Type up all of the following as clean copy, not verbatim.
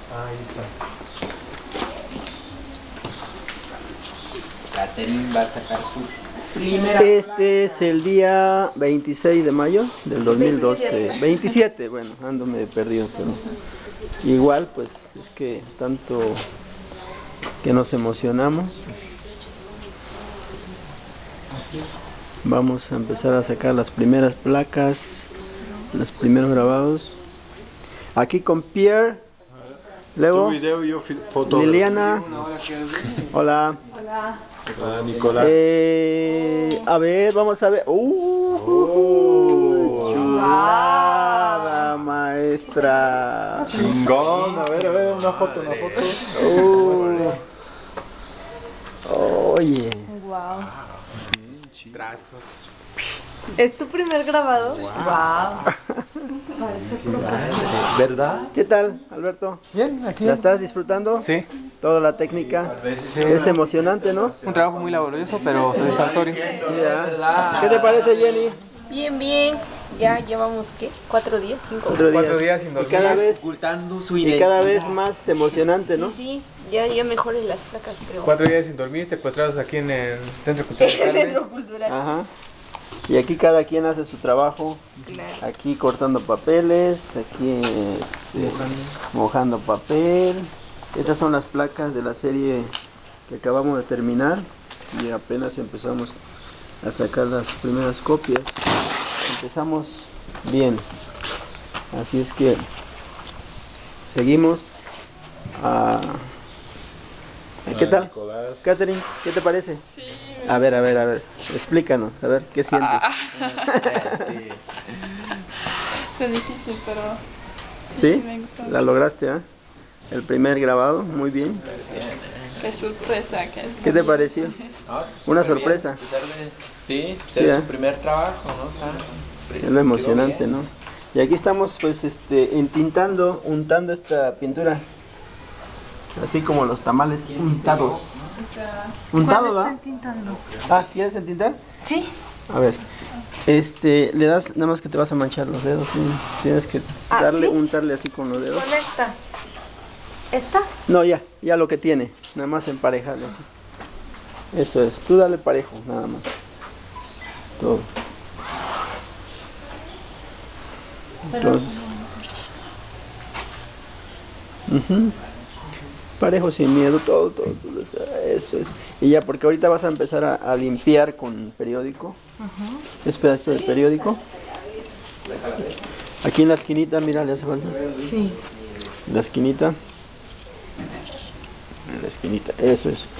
Ahí está. Catherine va a sacar su primera. Este es el día 26 de mayo del 2012. 27, bueno, ando medio perdido, pero igual pues es que tanto que nos emocionamos. Vamos a empezar a sacar las primeras placas, los primeros grabados. Aquí con Pierre, luego Tu video, yo fotógrafo. Liliana. Hola. Ah, Nicolás. A ver, vamos a ver. Chulada, maestra. Chingón. A ver, una foto. Oye. Wow. Trazos. ¿Es tu primer grabado? Wow. ¿Verdad? ¿Qué tal, Alberto? Bien, aquí. ¿La estás disfrutando? Sí, Toda la técnica. Es emocionante, ¿no? un trabajo muy laborioso, pero satisfactorio. Sí, ¿ah? ¿Qué te parece, Jenny? Bien, bien. Ya llevamos, ¿qué? 4 días, 5. 4 días sin Y dormir. cada vez, Ocultando su y identidad. cada vez más emocionante, ¿no? Sí, ya mejoré las placas, pero... 4 días sin dormir, te encontramos aquí en el Centro Cultural. El Centro Cultural. Ajá. Y aquí cada quien hace su trabajo. Claro. Aquí cortando papeles, aquí mojando papel. Estas son las placas de la serie que acabamos de terminar y apenas empezamos a sacar las primeras copias. Empezamos bien, así es que seguimos. ¿Qué tal? Nicolás. Catherine, ¿qué te parece? Sí. A ver, explícanos, a ver, ¿qué sientes? Sí. Está difícil, pero ¿Sí? me gustó. ¿La lograste, ah? El primer grabado, muy bien. Qué sorpresa que es. ¿Qué te pareció? No, está Una súper sorpresa. bien, a pesar de- sí, pues Sí, es ¿eh? su primer trabajo, ¿no? O sea, Es lo emocionante, quedó ¿no? Y aquí estamos pues untando esta pintura. Así como los tamales untados. ¿Untado, va? Tintando. Ah, ¿quieres entintar? Sí. A ver. Le das, nada más que te vas a manchar los dedos, ¿sí? Tienes que ¿Sí? untarle así con los dedos. Con esta. ¿Esta? No, ya lo que tiene, nada más emparejarle así. Eso es, tú dale parejo, nada más. Todo. Entonces. Ujú. Parejo sin miedo, todo, eso es. Y ya, porque ahorita vas a empezar a limpiar con periódico. Es pedacito de periódico. Aquí en la esquinita, mira, le hace falta. Sí. En la esquinita. En la esquinita, eso es.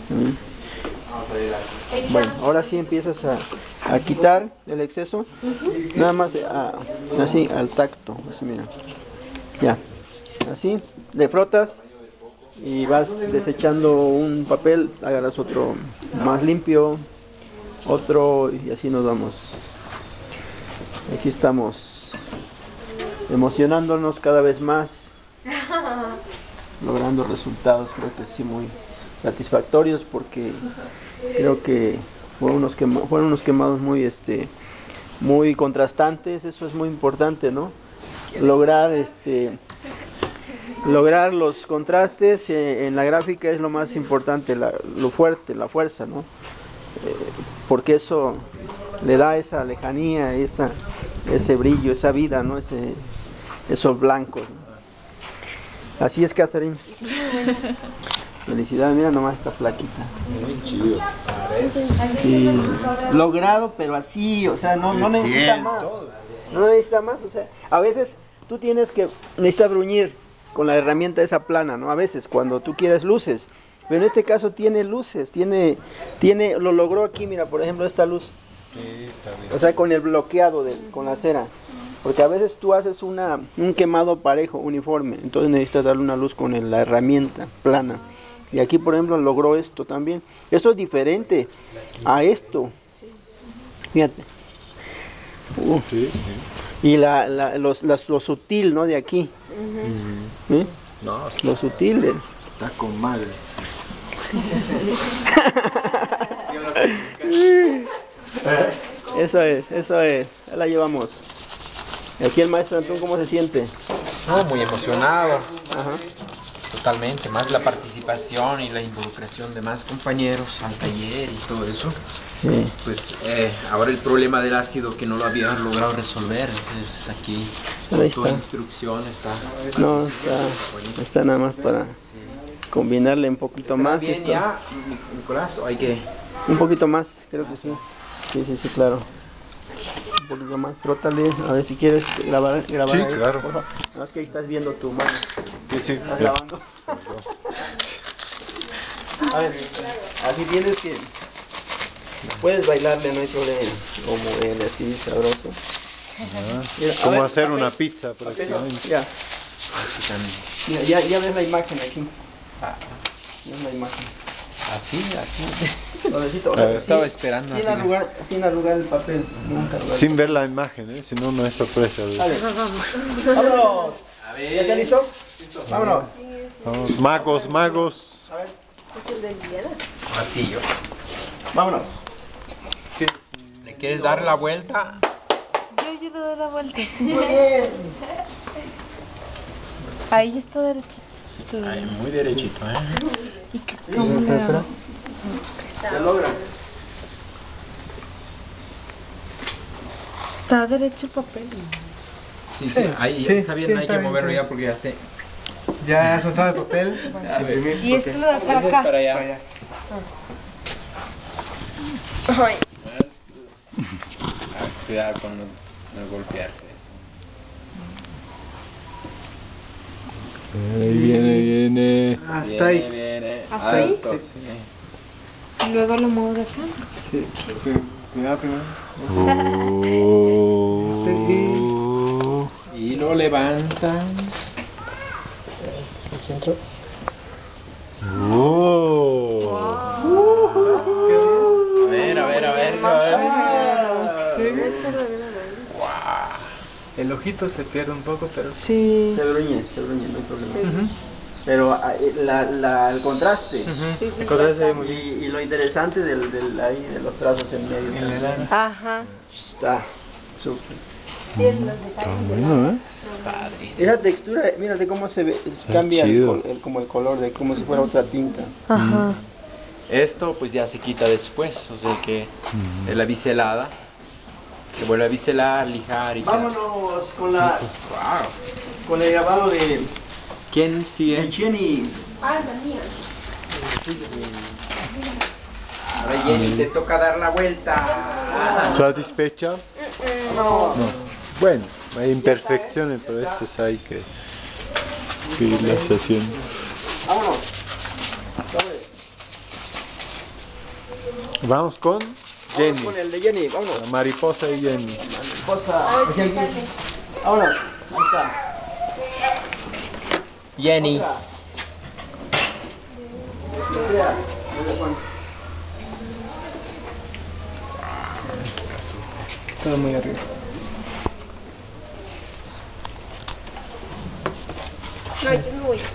Bueno, ahora sí empiezas a quitar el exceso. Nada más así al tacto. Así, mira. Ya. Así, le frotas y vas desechando un papel, agarras otro más limpio, otro y así nos vamos. Aquí estamos emocionándonos cada vez más, logrando resultados, creo que sí muy satisfactorios porque creo que fueron unos quemados muy muy contrastantes. Eso es muy importante, ¿no? Lograr los contrastes en la gráfica es lo más importante, lo fuerte, la fuerza, ¿no? Porque eso le da esa lejanía, ese brillo, esa vida, ¿no? Esos blancos, ¿no? Así es, Catherine. Felicidades, mira nomás esta plaquita. Muy chido. Sí, logrado, pero así, o sea, no necesita más. No necesita más, o sea, a veces tú necesitas bruñir con la herramienta esa plana, ¿no? A veces cuando tú quieres luces, pero en este caso tiene luces, lo logró aquí, mira, por ejemplo, esta luz. O sea, con el bloqueado con la cera. Porque a veces tú haces un quemado parejo, uniforme, entonces necesitas darle una luz con la herramienta plana. Y aquí, por ejemplo, logró esto también. Eso es diferente a esto. Fíjate. Y lo sutil, ¿no? De aquí. ¿Eh? No, Lo sutil. está con madre. Eso es. Ahí la llevamos. Y aquí el maestro Antón, ¿cómo se siente? No, muy emocionado. Ajá. totalmente. Más la participación y la involucración de más compañeros al taller y todo eso. Sí. Pues ahora el problema del ácido que no lo había logrado resolver. Entonces aquí Pero ahí toda está. instrucción está. No, está nada más para combinarle un poquito ¿Estará más. bien esto. ya, Nicolás? ¿O hay que...? Un poquito más, creo que sí. Sí, claro. Un poquito más, frótale. A ver si quieres grabar Sí, ahí, claro. por favor. Nada más que ahí estás viendo tu mano. Sí. Estás grabando. A ver, así tienes que... Puedes bailarle, no hay problema. Como él, así, sabroso. Mira, a Como ver, hacer papel, una pizza papel, prácticamente. Ya. Mira, ya ves la imagen aquí. Ves la imagen. Así. Suavecito, o A sea, ver. Estaba esperando así. sin arrugar el papel. Nunca arrugar. Sin ver la imagen, si no, no es sorpresa. Dale. ¡Vámonos! A ¿Ya ver. está listo? Vámonos. Vamos, magos. A ver, Es el del Diana. Así yo. vámonos. ¿Le quieres dar la vuelta? Yo le doy la vuelta, sí. Muy bien. Ahí está derechito. Ay, muy derechito, ¿eh? ¿Cómo le hago? Se logra. Está derecho el papel. Sí, ahí sí, está bien, sí, no hay está que bien, moverlo está ya porque ya sé. Ya soltado el papel. Imprimir. Y este lo da para acá. Para allá. Para allá. Ay. Cuidado con no golpearte eso. Viene. Hasta ahí. Viene. ¿Hasta ahí? Alto, sí. Y luego lo muevo de acá. Sí. Cuidado primero. Y lo levantan. El centro. A ver. El ojito se pierde un poco, pero Sí. Se bruñe, no hay problema. Pero el contraste Sí, sí. el contraste se ve y, muy bien. y lo interesante ahí de los trazos en medio. En la lana. Ajá. Está súper. Bueno, Esa textura, mírate cómo se ve, cambia chido. como el color de como si fuera otra tinta. Ajá. Esto pues ya se quita después, o sea que de la biselada. Se vuelve a biselar, lijar y tal. Vámonos Wow. con el grabado de ¿Quién sigue? Jenny. Ahora Jenny, te toca dar la vuelta. ¿Satisfecha? No. Bueno, hay imperfecciones, pero eso hay que irlas haciendo. Vámonos. Vamos con Jenny, Vamos con el de Jenny, vámonos. la mariposa y Jenny. Esposa. Aquí. Vámonos. Ahí está. Jenny. Otra. Todo muy arriba. No, yo me voy.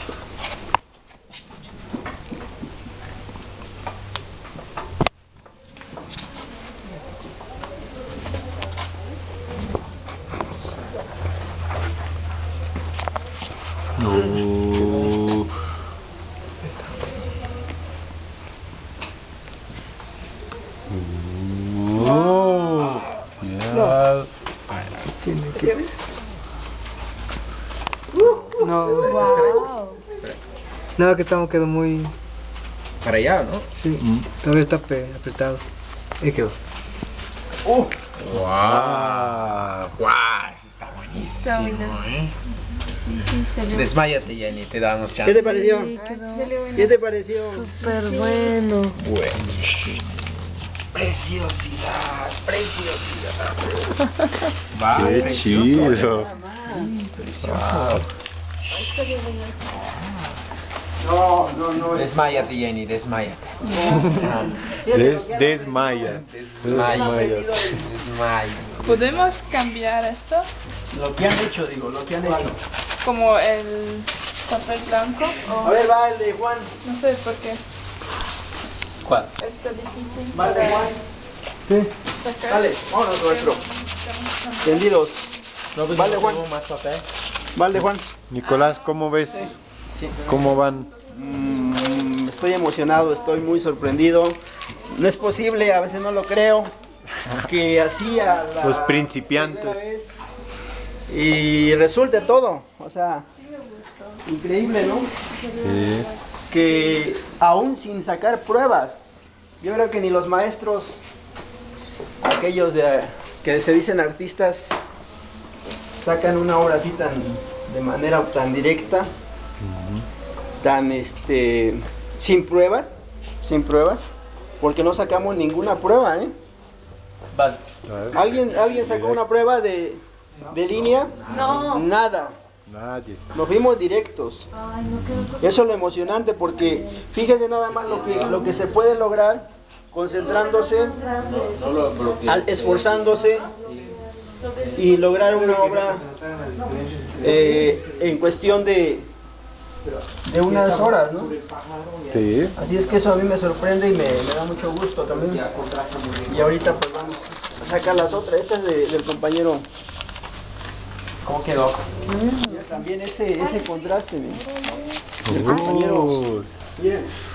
No. Oh, ya. No, Wow. no, que estamos quedó muy. Para allá, ¿no? Sí, todavía está apretado. Ahí quedó. Wow. Ah, Wow, eso está buenísimo, ¿eh? Sí, sí, se ve. Desmáyate, Jenny, te damos ¿Qué chance. te pareció? Sí, quedó ¿Qué te pareció? súper bueno. Buenísimo. Preciosidad, preciosidad. Va, qué precioso. chido. No. Desmáyate, Jenny, desmáyate. Desmaya. Desmáyate. Desmáyate. ¿Podemos cambiar esto? Lo que han hecho, digo, lo que han hecho. Como el papel blanco. A O ver, va el de Juan. no sé por qué. ¿Cuál? Está difícil Va el de Juan. sacar. Dale, vámonos, nuestro. Tendidos. No, pues Vale, no Juan. tengo más papel. Va el de Juan. Nicolás, ¿cómo ves? ¿Cómo van? Estoy emocionado, estoy muy sorprendido. No es posible, a veces no lo creo, que así a la Los principiantes. primera vez y resulte todo. O sea, increíble, ¿no? Sí. Que aún sin sacar pruebas, yo creo que ni los maestros, aquellos que se dicen artistas, sacan una obra así de manera tan directa, tan sin pruebas, porque no sacamos ninguna prueba, ¿eh? ¿Alguien sacó una prueba de línea? No. Nada. Nadie. Nos fuimos directos. Eso es lo emocionante, porque fíjese nada más lo que se puede lograr concentrándose, esforzándose y lograr una obra en cuestión de unas horas, ¿no? Sí. Así es que eso a mí me sorprende y me da mucho gusto también. Y ahorita pues vamos a sacar las otras. Esta es del compañero. ¿Cómo quedó? Mira, también ese contraste, mira. Del compañero. Oh, Mira.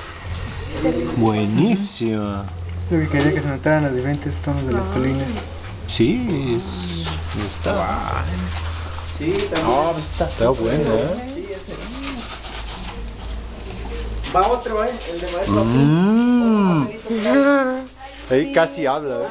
buenísima. Lo que quería que se notaran los diferentes tonos de las colinas. Sí, está, Sí, también. está buena. ¿Eh? Sí, ese. Va otro, el de maestro. Ahí casi habla. ¿Eh?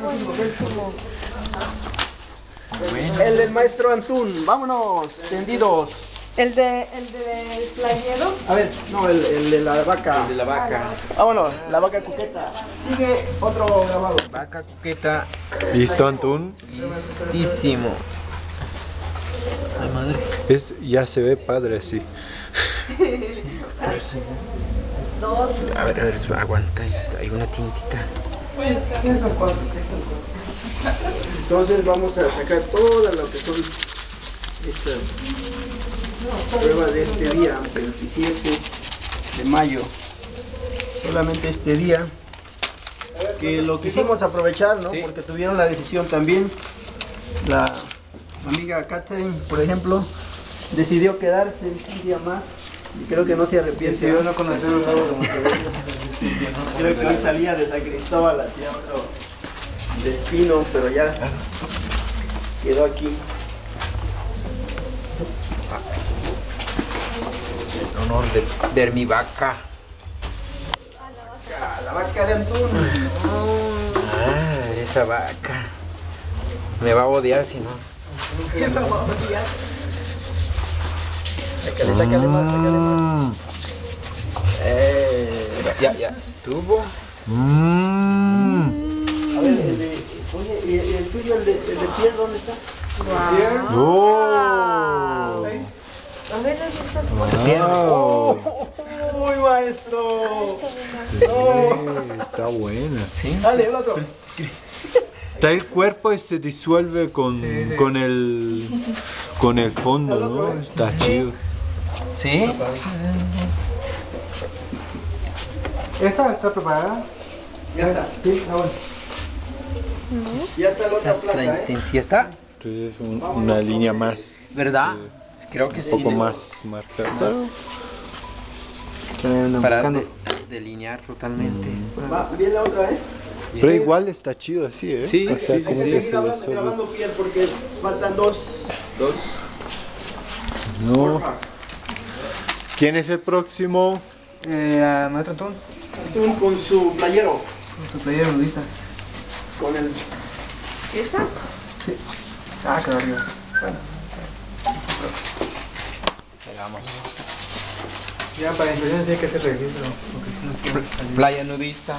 El del maestro Antún. Vámonos, tendidos. El de playero. A ver, no, el de la vaca. El de la vaca. Vámonos, la vaca coqueta. Sigue otro grabado. Vaca coqueta. ¿Listo, Antún? Listísimo. Ay, madre. Ya se ve padre así. A ver, aguanta. Hay una tintita. Entonces vamos a sacar todas lo que son estas pruebas de este día, 27 de mayo. Solamente este día, que lo quisimos aprovechar, ¿no? Sí. Porque tuvieron la decisión también. La amiga Catherine, por ejemplo, decidió quedarse un día más. Y creo que no se arrepiente. Decidió no conocer un nuevo de Montevideo. Creo que hoy salía de San Cristóbal hacia otro destino, pero ya quedó aquí. En honor de ver mi vaca. La vaca de Antún. Ah, esa vaca. Me va a odiar si no. Sácale más, sácale más. Ya estuvo. A ver, oye, ¿y el tuyo, el de piel, dónde está? ¡Oh! A ver, ¿dónde está? Se pierde. Wow. ¡Uy, maestro! Está buena. Sí. Dale, el otro. Está el cuerpo y se disuelve con el fondo, ¿no? Está chido. ¿Sí? ¿Esta está preparada? Ya está. Sí, ah, bueno. Ya está la Esa otra es la placa, ¿eh? intensidad. ¿Está? Entonces una línea más, ¿Verdad? Creo que un sí. poco más marcada. Para delinear totalmente. Va, bien la otra, ¿eh? Pero igual está chido así, ¿eh? Sí, o sea, sí, como Hay que que se seguir disuelve. grabando piel porque faltan dos. No. ¿Quién es el próximo? A Maestro Antún, Antún con su playero. su playero nudista. Con el. ¿Esa? Sí. Ah, quedó arriba. Bueno, Vamos. ya para impresiones sí hay que hacer registro. Porque si no siempre. Playa nudista,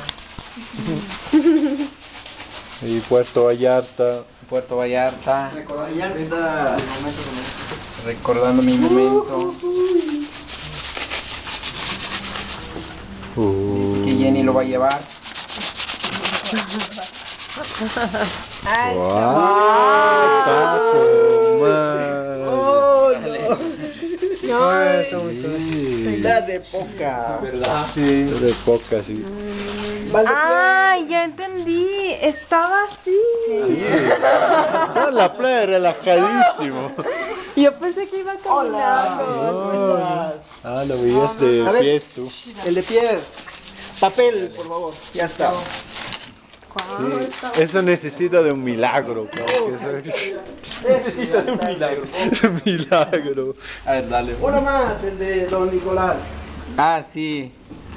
Y Puerto Vallarta. Puerto Vallarta, Recordar ya está. recordando mi momento. Dice que Jenny lo va a llevar. La de poca. ¿Verdad? Sí. De poca, sí. Vale, ¡Ay, ya entendí! Estaba así. Sí. No, la playa relajadísimo. Yo pensé que iba caminando. hola. Ah, Ah, lo veías de A ver. pies tú. El de Pierre. Papel, por favor. Ya está. Sí, eso necesita de un milagro. Porque eso- Necesita de un milagro. un milagro. A ver, dale. Uno más, el de Don Nicolás. Ah, sí.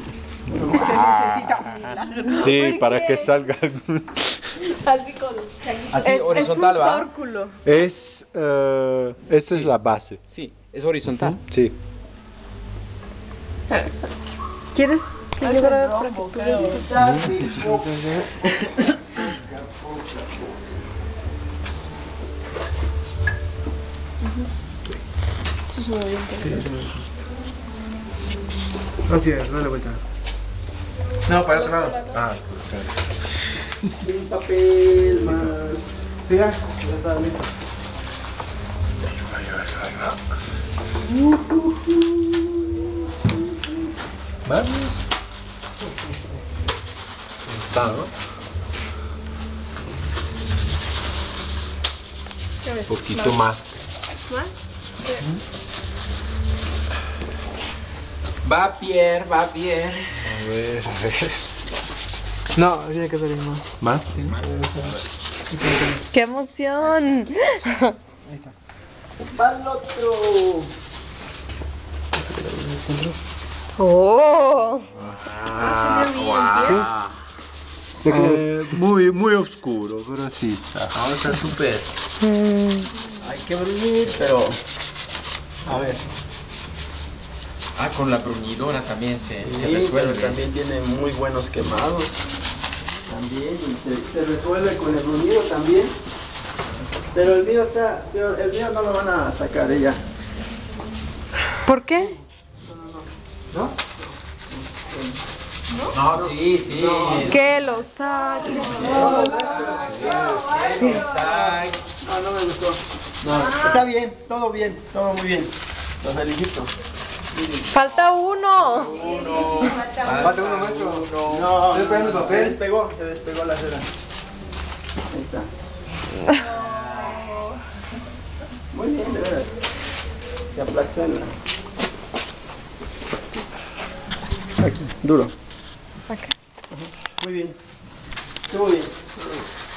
Sí, para que salga algún... Así con Así, horizontal, es un ¿va? tórculo. Es, esta es la base. Sí, es horizontal. Sí. ¿Quieres que yo grabe rojo, para que tú creo. veas? Ok, dale vuelta. No, para el otro lado. Ah, Un papel más. sí, ya está listo. ¿Más? Está, ¿no? Un poquito más. Va Pierre, va Pierre. A ver, a ver. No, tiene que salir más. ¿Más? ¿Más? ¡Qué emoción! Va el otro. ¡Oh! Muy, muy oscuro, pero sí está. No, está súper. Hay que bruñir, pero. A ver. Ah, con la bruñidora también se Sí, resuelve. pero también tiene muy buenos quemados. También, y se resuelve con el bruñido también. Pero el mío está. El mío no lo van a sacar ella. ¿Por qué? No, sí, sí. Que lo saque. Exacto. No, no me gustó. No, está bien, todo muy bien. Lo felicito. Falta uno. Falta uno, maestro. No, Estoy esperando el papel. se despegó la cera. Ahí está. Muy bien, de veras. Se aplasta en la... Aquí, duro. Acá. Muy bien. Estuvo bien.